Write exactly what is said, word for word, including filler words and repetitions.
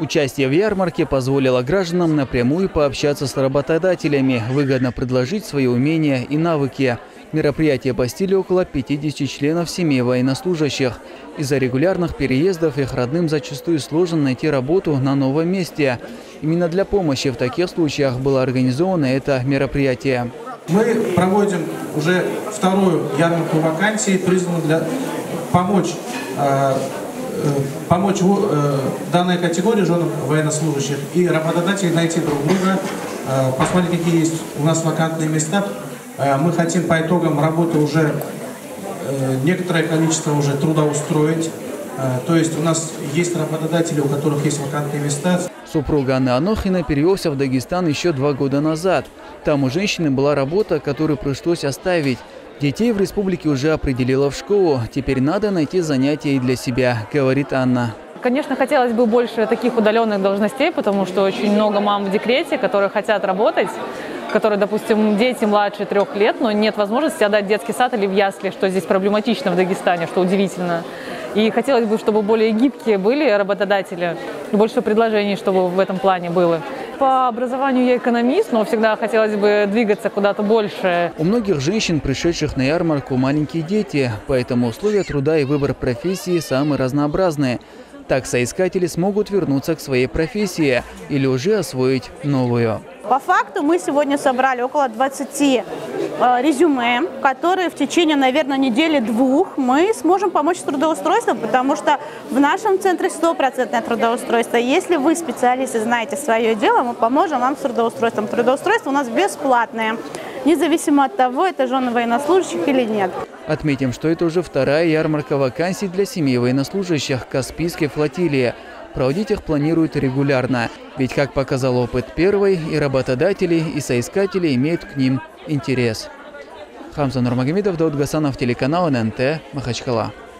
Участие в ярмарке позволило гражданам напрямую пообщаться с работодателями, выгодно предложить свои умения и навыки. Мероприятие посетили около пятидесяти членов семей военнослужащих. Из-за регулярных переездов их родным зачастую сложно найти работу на новом месте. Именно для помощи в таких случаях было организовано это мероприятие. Мы проводим уже вторую ярмарку вакансий, призванную для помочь, э, помочь э, данной категории женам военнослужащих и работодателей найти друг друга, э, посмотреть, какие есть у нас вакантные места. Э, мы хотим по итогам работы уже э, некоторое количество уже трудоустроить. Э, то есть у нас есть работодатели, у которых есть вакантные места. Супруга Анны Анохина перевелся в Дагестан еще два года назад. Там у женщины была работа, которую пришлось оставить. Детей в республике уже определила в школу. Теперь надо найти занятия и для себя, говорит Анна. Конечно, хотелось бы больше таких удаленных должностей, потому что очень много мам в декрете, которые хотят работать, которые, допустим, дети младше трех лет, но нет возможности отдать в детский сад или в ясли, что здесь проблематично в Дагестане, что удивительно. И хотелось бы, чтобы более гибкие были работодатели, больше предложений, чтобы в этом плане было. По образованию я экономист, но всегда хотелось бы двигаться куда-то больше. У многих женщин, пришедших на ярмарку, маленькие дети, поэтому условия труда и выбор профессии самые разнообразные. Так соискатели смогут вернуться к своей профессии или уже освоить новую. По факту мы сегодня собрали около двадцати э, резюме, которые в течение, наверное, недели-двух мы сможем помочь с трудоустройством, потому что в нашем центре стопроцентное трудоустройство. Если вы специалисты, знаете свое дело, мы поможем вам с трудоустройством. Трудоустройство у нас бесплатное, независимо от того, это жены военнослужащих или нет. Отметим, что это уже вторая ярмарка вакансий для семей военнослужащих Каспийской флотилии. Проводить их планируют регулярно, ведь, как показал опыт первой, и работодатели, и соискатели имеют к ним интерес. Хамза Нурмагомедов, Дауд Гасанов, телеканал эн эн тэ, Махачкала.